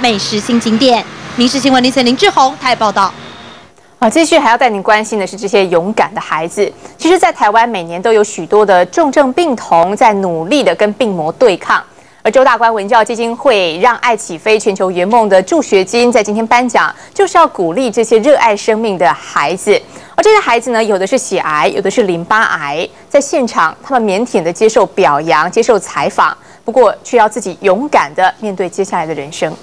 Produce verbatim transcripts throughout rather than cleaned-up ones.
美食新景点。民视新闻林森林志宏台报道。 好，继续还要带您关心的是这些勇敢的孩子。其实，在台湾每年都有许多的重症病童在努力的跟病魔对抗。而周大观文教基金会让爱起飞全球圆梦的助学金在今天颁奖，就是要鼓励这些热爱生命的孩子。而这些孩子呢，有的是血癌，有的是淋巴癌，在现场他们腼腆的接受表扬、接受采访，不过却要自己勇敢的面对接下来的人生。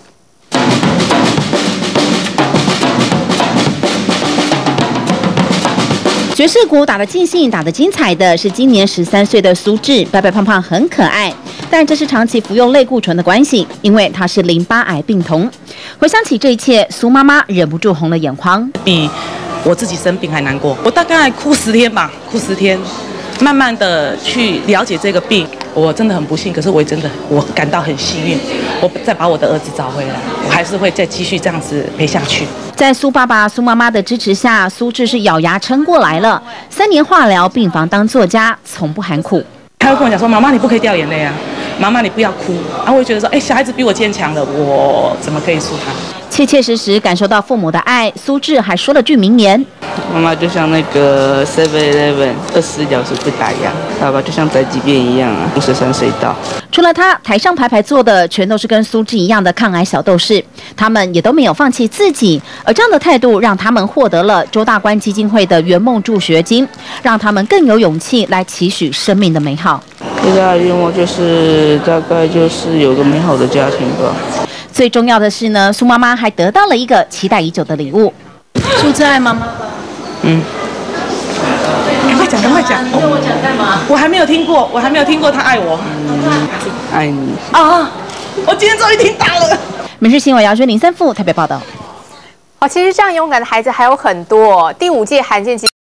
爵士鼓打得尽兴、打得精彩的是今年十三岁的苏智，白白胖胖很可爱，但这是长期服用类固醇的关系，因为他是淋巴癌病童。回想起这一切，苏妈妈忍不住红了眼眶， 比我自己生病还难过。我大概哭十天吧，哭十天，慢慢的去了解这个病。我真的很不幸，可是我也真的我感到很幸运，我再把我的儿子找回来，我还是会再继续这样子陪下去。 在苏爸爸、苏妈妈的支持下，苏智是咬牙撑过来了。三年化疗，病房当作家，从不喊苦。 他会跟我讲说：“妈妈，你不可以掉眼泪啊！妈妈，你不要哭。”然后我会觉得说：“哎，小孩子比我坚强了，我怎么可以输他？” 切切实实感受到父母的爱，苏智还说了句名言：“ 妈妈就像那个 Seven Eleven 二十四小时不打烊，爸爸就像宅急便一样啊，十三岁到。” 除了他，台上排排坐的全都是跟苏智一样的抗癌小斗士，他们也都没有放弃自己，而这样的态度让他们获得了周大观基金会的圆梦助学金，让他们更有勇气来期许生命的美好。 最大的愿望就是大概就是有个美好的家庭吧。 最重要的是呢，苏妈妈还得到了一个期待已久的礼物。苏智爱妈妈吗？ 嗯。 赶快讲，赶快讲！ 跟我讲干嘛？ 我还没有听过，我还没有听过他爱我。 嗯、爱你啊！我今天终于听到了。 民视新闻姚娟林三副台北报道。 好，其实这样勇敢的孩子还有很多。第五届罕见疾